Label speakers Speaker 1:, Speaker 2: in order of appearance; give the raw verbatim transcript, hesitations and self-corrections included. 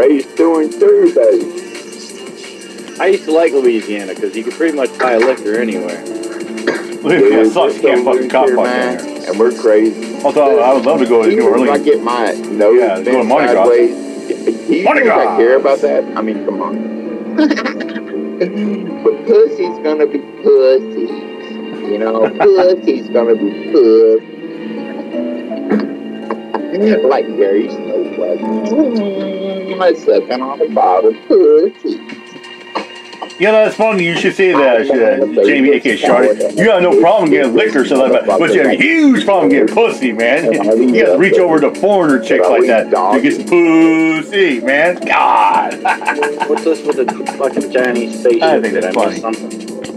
Speaker 1: race through and through, baby.
Speaker 2: I used to like Louisiana because you could pretty much buy liquor anywhere.
Speaker 3: Louisiana sucks. You can't fucking cop fuck down there.
Speaker 1: And we're crazy.
Speaker 3: Although I would love to go to New Orleans.
Speaker 1: If I get my nose
Speaker 3: yeah, go to Mardi Gras.
Speaker 1: Do you
Speaker 3: Mardi
Speaker 1: think
Speaker 3: Gras.
Speaker 1: I care about that? I mean, come on. But pussy's gonna be pussy. You know, pussy's gonna be pussy. Like Gary Snowflake. Let's sucking on the bottom pussy.
Speaker 3: You know, that's funny. You should say that, uh, Jamie, aka Sharty. You got no problem getting liquor, so like, but you have a huge problem getting pussy, man. You got to reach over to foreigner chicks like that to get some pussy, man. God.
Speaker 2: What's this with the fucking Chinese space?
Speaker 3: I think that's funny.
Speaker 2: Something.